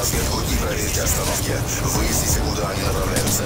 разведку и проверьте остановки. Выясните, куда они направляются.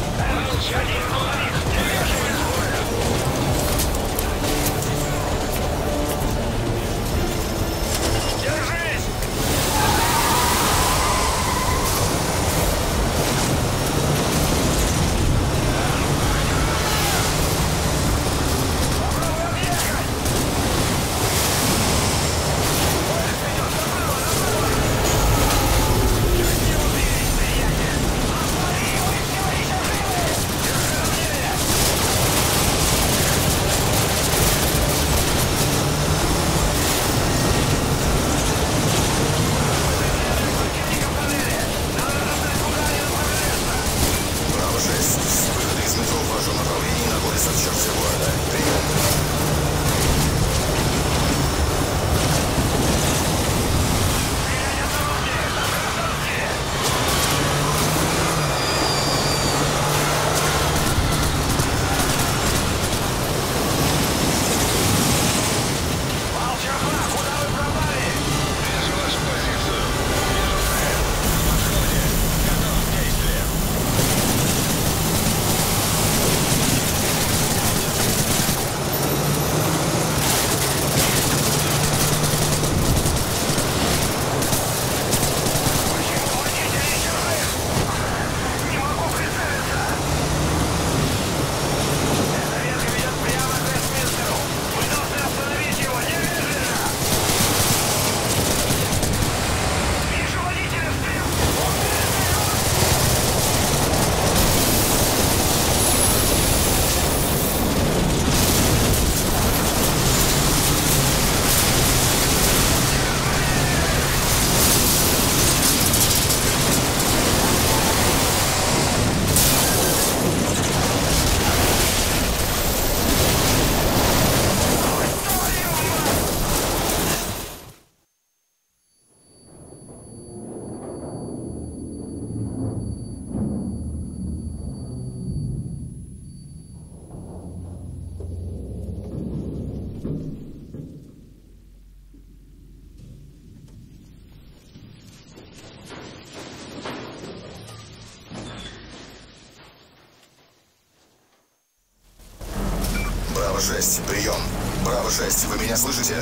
Браво-6, прием. Браво-6, вы меня слышите?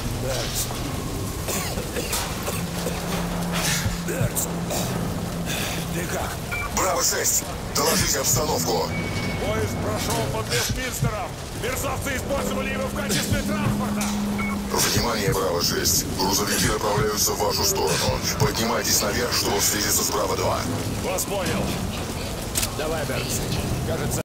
Бернс, ты как? Браво-6, доложите обстановку. Поезд прошел под Вестминстером. Мерзавцы использовали его в качестве транспорта. Внимание, Браво-6. Грузовики направляются в вашу сторону. Поднимайтесь наверх, чтобы встретиться с Браво-2. Вас понял. Давай, Бернс. Кажется,